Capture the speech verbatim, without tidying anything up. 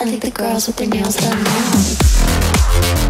think the girls with their nails done now.